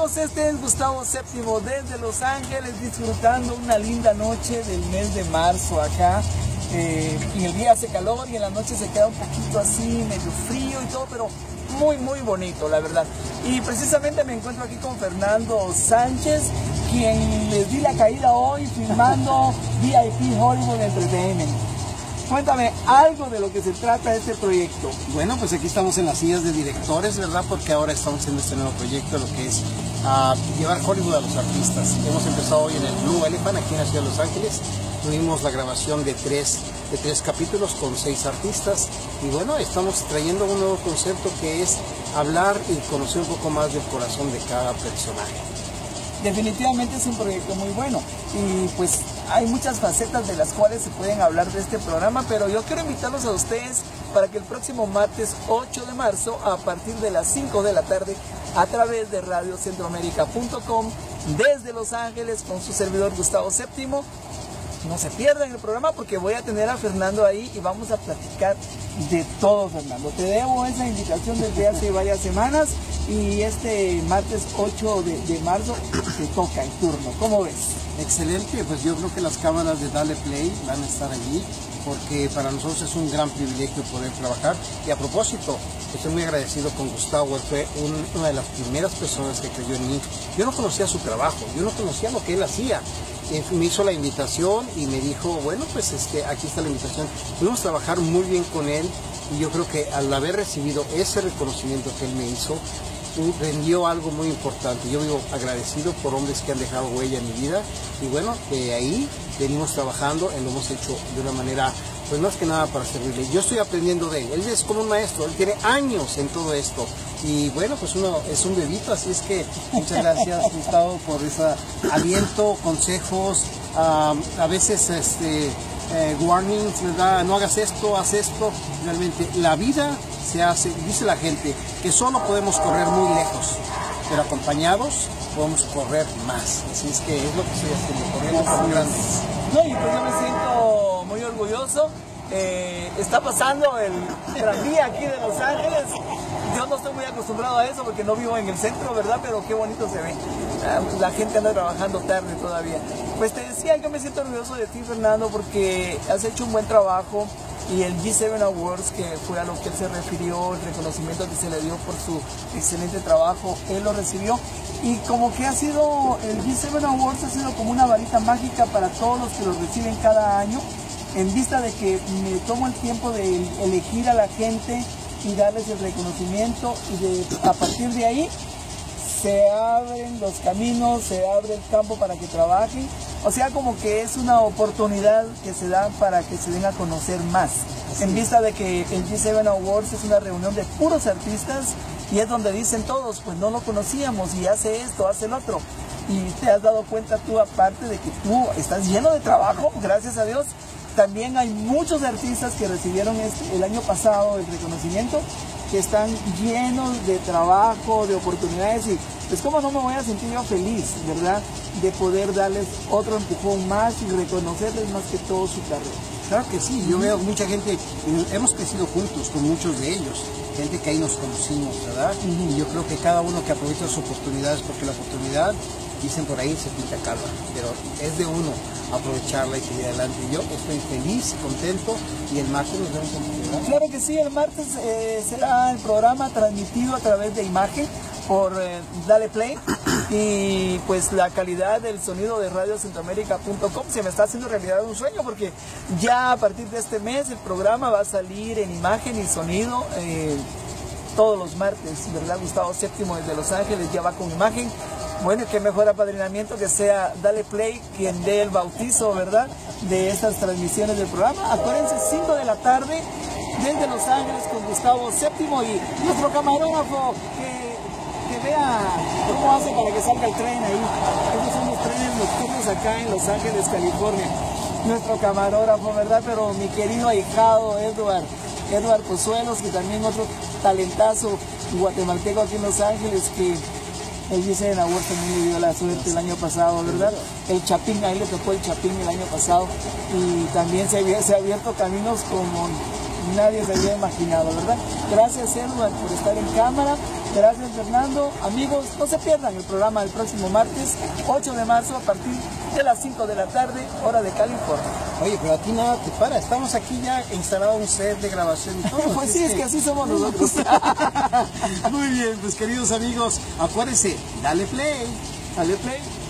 amigos, este es Gustavo Séptimo desde Los Ángeles, disfrutando una linda noche del mes de marzo acá. En el día hace calor y en la noche se queda un poquito así, medio frío y todo, pero muy bonito, la verdad. Y precisamente me encuentro aquí con Fernando Sánchez, quien les di la caída hoy filmando VIP Hollywood Entertainment. Cuéntame algo de lo que se trata este proyecto. Bueno, pues aquí estamos en las sillas de directores, ¿verdad? Porque ahora estamos haciendo este nuevo proyecto, lo que es llevar Hollywood a los artistas. Hemos empezado hoy en el Blue Elephant, aquí en la ciudad de Los Ángeles. Tuvimos la grabación de tres capítulos con 6 artistas. Y bueno, estamos trayendo un nuevo concepto que es hablar y conocer un poco más del corazón de cada personaje. Definitivamente es un proyecto muy bueno y pues hay muchas facetas de las cuales se pueden hablar de este programa, pero yo quiero invitarlos a ustedes para que el próximo martes 8 de marzo a partir de las 5 de la tarde a través de radiocentroamerica.com desde Los Ángeles con su servidor Gustavo Séptimo. No se pierdan el programa porque voy a tener a Fernando ahí y vamos a platicar de todo, Fernando. Te debo esa invitación desde hace varias semanas y este martes 8 de marzo te toca el turno. ¿Cómo ves? Excelente, pues yo creo que las cámaras de Dale Play van a estar allí porque para nosotros es un gran privilegio poder trabajar. Y a propósito, estoy muy agradecido con Gustavo, él fue una de las primeras personas que creyó en mí. Yo no conocía su trabajo, yo no conocía lo que él hacía. Me hizo la invitación y me dijo, bueno, pues aquí está la invitación. Pudimos trabajar muy bien con él y yo creo que al haber recibido ese reconocimiento que él me hizo, rendió algo muy importante. Yo vivo agradecido por hombres que han dejado huella en mi vida y bueno, de ahí venimos trabajando, lo hemos hecho de una manera, pues más que nada para servirle. Yo estoy aprendiendo de él, él es como un maestro, él tiene años en todo esto y bueno, pues uno es un bebito, así es que muchas gracias Gustavo por ese aliento, consejos, a veces warnings, ¿verdad? No hagas esto, haz esto. Realmente la vida se hace, dice la gente, que solo podemos correr muy lejos, pero acompañados podemos correr más. Así es que es lo que estoy haciendo, corriendo como grandes. No, y pues yo me siento muy orgulloso. Está pasando el tranvía aquí de Los Ángeles. Yo no estoy muy acostumbrado a eso porque no vivo en el centro, ¿verdad? Pero qué bonito se ve. La gente anda trabajando tarde todavía. Pues te decía, yo me siento orgulloso de ti, Fernando, porque has hecho un buen trabajo y el G7 Awards, que fue a lo que él se refirió, el reconocimiento que se le dio por su excelente trabajo, él lo recibió. Y como que ha sido, el G7 Awards ha sido como una varita mágica para todos los que lo reciben cada año, en vista de que me tomo el tiempo de elegir a la gente y darles el reconocimiento y a partir de ahí se abren los caminos, se abre el campo para que trabajen. O sea, como que es una oportunidad que se da para que se den a conocer más. En vista de que el G7 Awards es una reunión de puros artistas y es donde dicen todos, pues no lo conocíamos y hace esto, hace el otro. Y te has dado cuenta tú, aparte de que tú estás lleno de trabajo, gracias a Dios. También hay muchos artistas que recibieron el año pasado el reconocimiento, que están llenos de trabajo, de oportunidades y pues cómo no me voy a sentir yo feliz, ¿verdad? De poder darles otro empujón más y reconocerles más que todo su carrera. Claro que sí, yo veo mucha gente, hemos crecido juntos con muchos de ellos, gente que ahí nos conocimos, ¿verdad? Y yo creo que cada uno que aprovecha sus oportunidades, porque la oportunidad, dicen por ahí, se pinta calva, pero es de uno aprovecharla y seguir adelante. Yo estoy feliz, contento y el martes nos vemos en el programa. Claro que sí, el martes será el programa transmitido a través de imagen por Dale Play y pues la calidad del sonido de radiocentroamerica.com se me está haciendo realidad un sueño porque ya a partir de este mes el programa va a salir en imagen y sonido todos los martes, ¿verdad? Gustavo Séptimo desde Los Ángeles ya va con imagen. Bueno, qué mejor apadrinamiento que sea Dale Play quien dé el bautizo, ¿verdad? De estas transmisiones del programa. Acuérdense, 5 de la tarde desde Los Ángeles con Gustavo Séptimo y nuestro camarógrafo que vea cómo hace para que salga el tren ahí. Esos son los trenes nocturnos acá en Los Ángeles, California. Nuestro camarógrafo, ¿verdad? Pero mi querido ahijado Edward Pozuelos, que también otro talentazo guatemalteco aquí en Los Ángeles, que el G7 Awards también le dio la suerte el año pasado, ¿verdad? El Chapín, ahí le tocó el Chapín el año pasado y también se ha abierto caminos como nadie se había imaginado, ¿verdad? Gracias, Edward, por estar en cámara Gracias, Fernando. Amigos, no se pierdan el programa del próximo martes, 8 de marzo, a partir de las 5 de la tarde, hora de California. Oye, pero a ti nada te para, estamos aquí ya instalado un set de grabación y todo. Pues sí, es que así somos nosotros. Muy bien, pues queridos amigos, acuérdense, dale play. Dale play.